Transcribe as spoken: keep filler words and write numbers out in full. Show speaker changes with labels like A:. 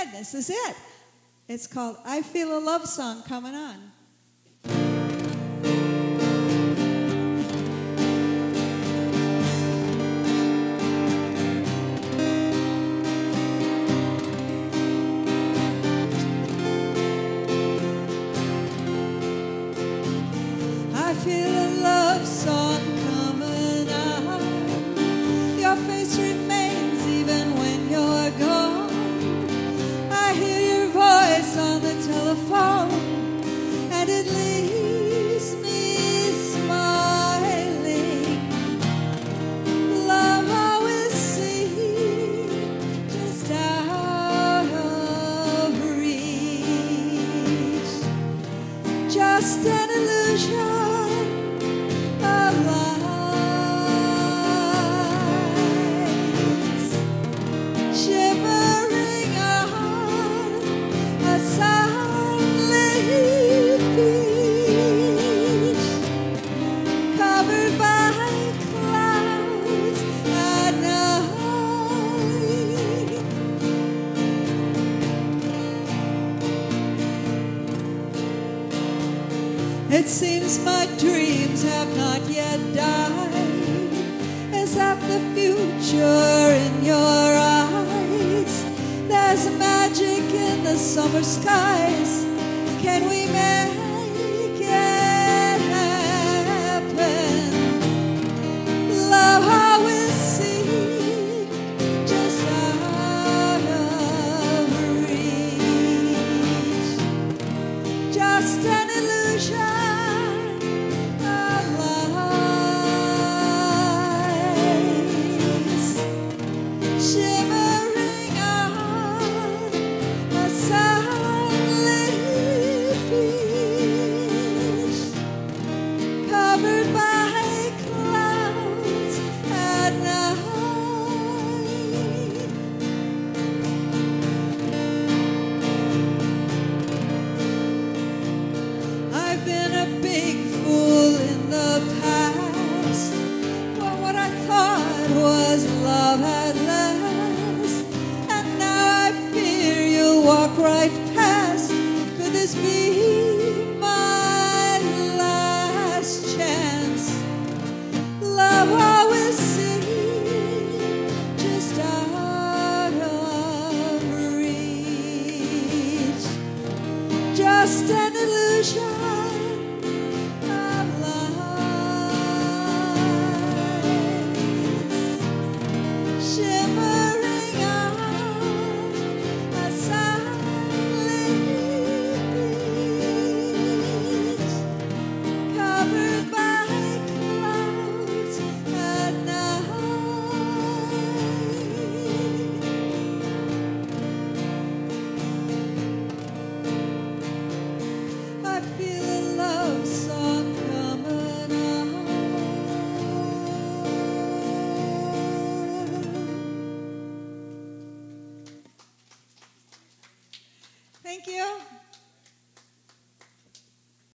A: ahead. This is it. It's called I Feel a Love Song Coming On. I feel a love song coming on. Your face remains even when you're gone. I hear your voice on the telephone, and it leaves me smiling. Love always seems just out of reach, just an illusion. It seems my dreams have not yet died. Is that the future in your eyes? There's magic in the summer skies. Can we make it happen? Love always seems just out of reach, just an illusion. Walk right past. Could this be my last chance? Love always seems just out of reach, just an illusion of life, shimmering on a Thank you.